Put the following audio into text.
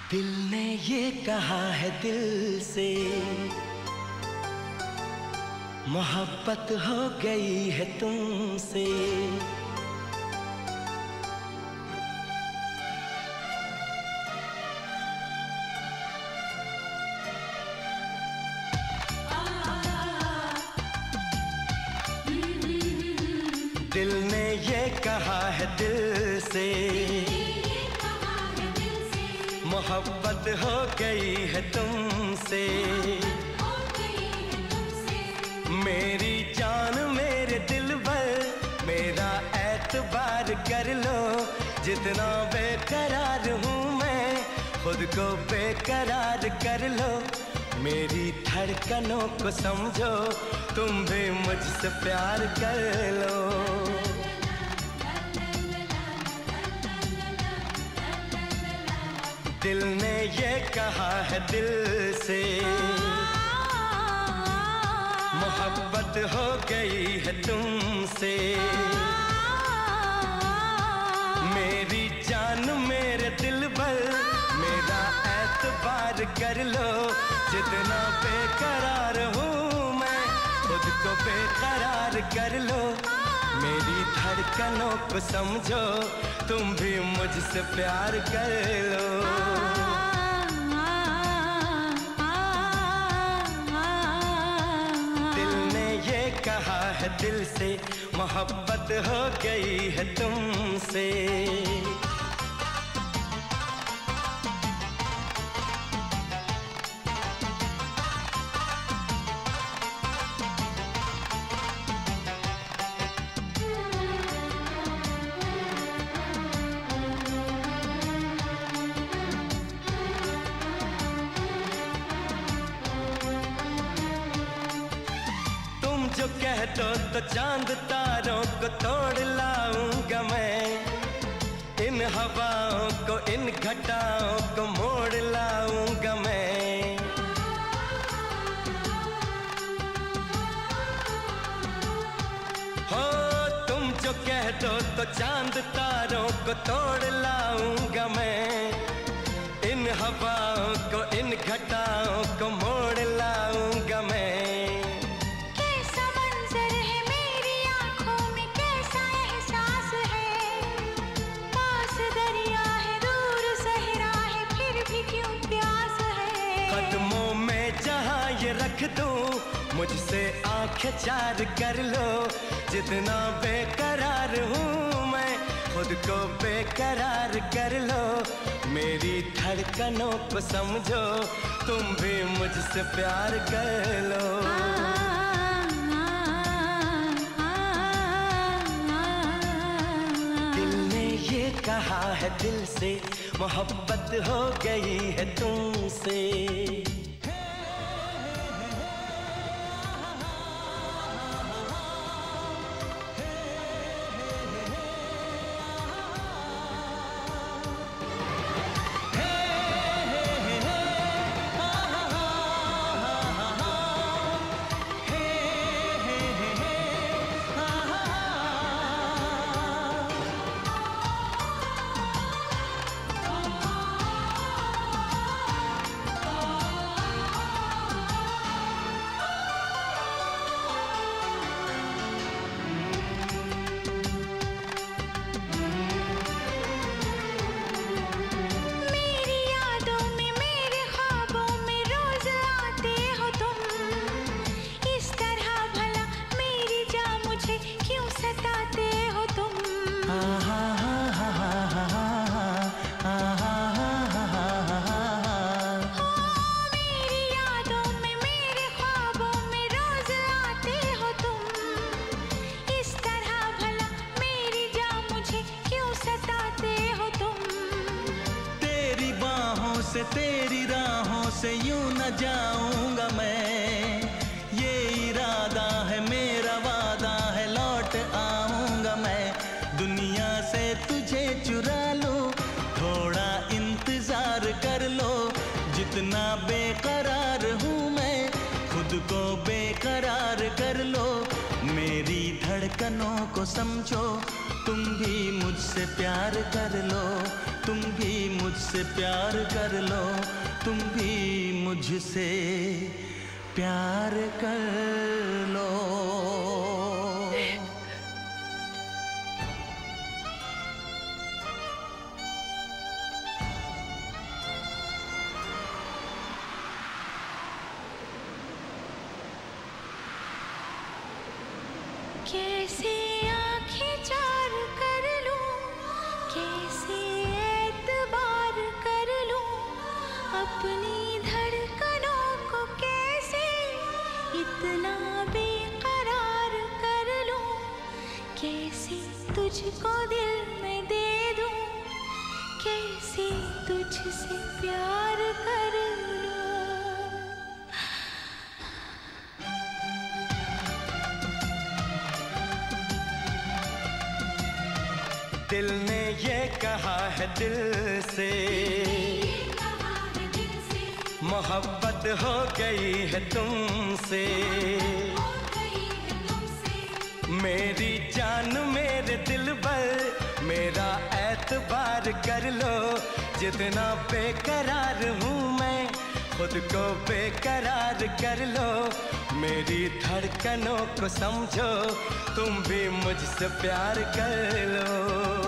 दिल ने ये कहा है दिल से, मोहब्बत हो गई है तुमसे। दिल ने ये कहा है दिल से, मोहब्बत हो गई है तुमसे। मेरी जान मेरे दिल भर, मेरा एतबार कर लो। जितना बेकरार हूँ मैं, खुद को बेकरार कर लो। मेरी धड़कनों को समझो, तुम भी मुझसे प्यार कर लो। दिल ने ये कहा है दिल से, मोहब्बत हो गई है तुमसे। मेरी जान मेरे दिल भर, मेरा एतबार कर लो। जितना बेकरार हूँ मैं, खुद को बेकरार कर लो। मेरी धड़कनों को समझो, तुम भी मुझसे प्यार कर लो। दिल ने ये कहा है दिल से, मोहब्बत हो गई है तुमसे। जो कह दो तो चांद तारों को तोड़ लाऊंगा मैं। इन हवाओं को, इन घटाओं को मोड़ लाऊंगा मैं। हो तुम जो कह दो तो चांद तारों को तोड़ लाऊंगा मैं। इन हवाओं को, इन घटाओं को मोड़ लाऊंगा मैं। कदमों में जहाँ ये रख दूँ, मुझसे आंखें चार कर लो। जितना बेकरार हूँ मैं, खुद को बेकरार कर लो। मेरी धड़कनों को समझो, तुम भी मुझसे प्यार कर लो। दिल ने ये कहा है दिल से, मोहब्बत हो गई है तुमसे। तेरी राहों से यूं न जाऊंगा मैं। ये इरादा है मेरा, वादा है, लौट आऊंगा मैं। दुनिया से तुझे चुरा लूं, थोड़ा इंतजार कर लो। जितना बेकरार हूँ मैं, खुद को बेकरार कर लो। मेरी धड़कनों को समझ समझो, तुम भी मुझसे प्यार कर लो, तुम भी मुझसे प्यार कर लो, तुम भी मुझसे प्यार कर लो। कैसे आँखें चार कर लूं, कैसे एतबार कर लूं, अपनी धड़कनों को कैसे इतना बेकरार कर लूं, कैसे तुझको दिल में दे दूं, कैसे तुझसे प्यार कर लूं। दिल ने ये कहा है दिल से, मोहब्बत हो गई है तुमसे। मेरी जान मेरे दिल पर मेरा एतबार कर लो, जितना बेकरार हूँ मैं खुद को बेकरार कर लो। मेरी धड़कनों को समझो, तुम भी मुझसे प्यार कर लो।